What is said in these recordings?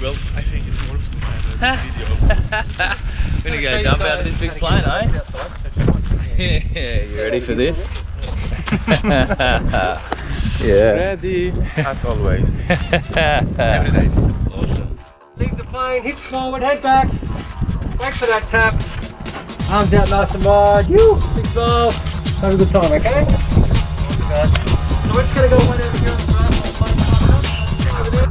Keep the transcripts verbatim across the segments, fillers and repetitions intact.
Well, I think it's worth to have this video. We're gonna go jump out of this big plane, eh? Yeah, you ready for this? Yeah. Ready, as always. Every day. Awesome. Leave the plane, hip forward, head back. Wait for that tap. Arms out nice and wide. You, big ball. Have a good time, okay? So we're just gonna go one over here on the right. Over there.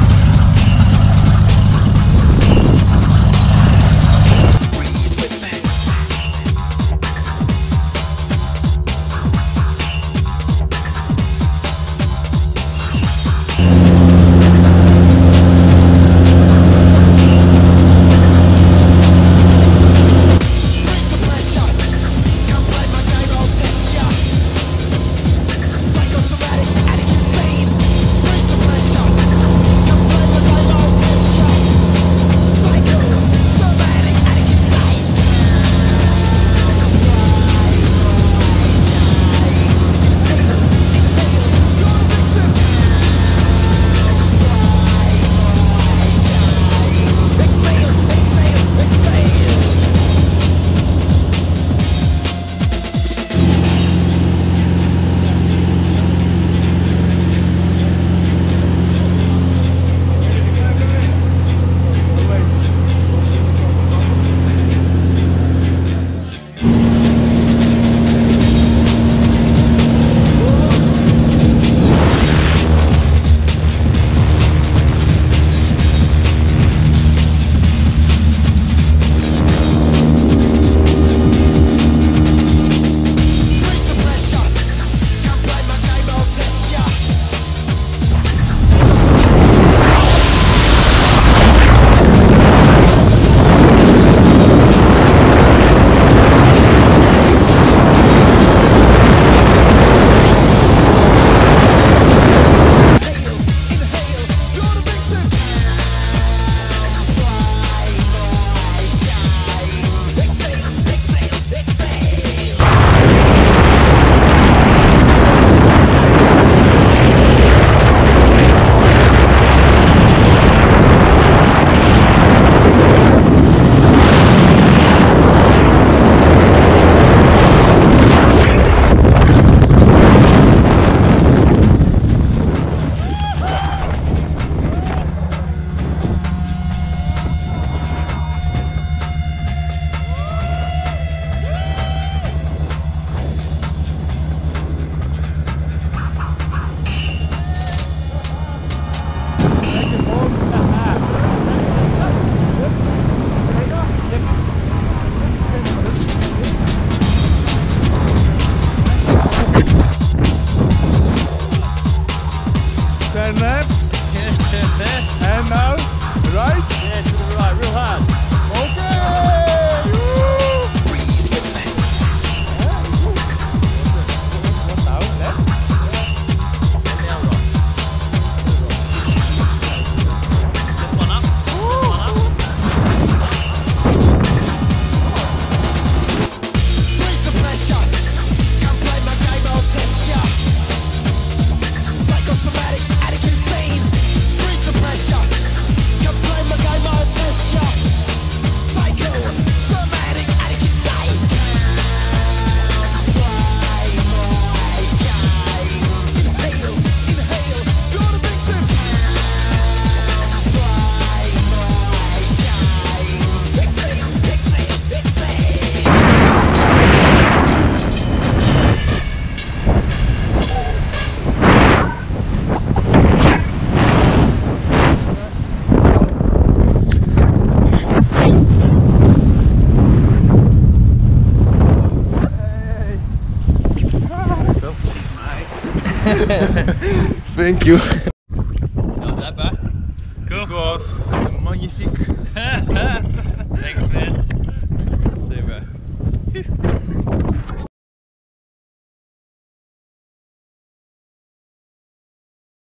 And now, right? Yeah, to the right, real hard. Okay! Woo! What now? Left? And now right. Just one up. One up. Raise the pressure. Come play my game, I'll test ya. Psychosomatic, addict insane. Raise the pressure. Come play my game, I'll test ya. Psycho, somatic, addict insane. Inhale, inhale, you're the victim. Exhale, exhale, exhale. Thank you. How's that, bro? Cool. It was magnifique.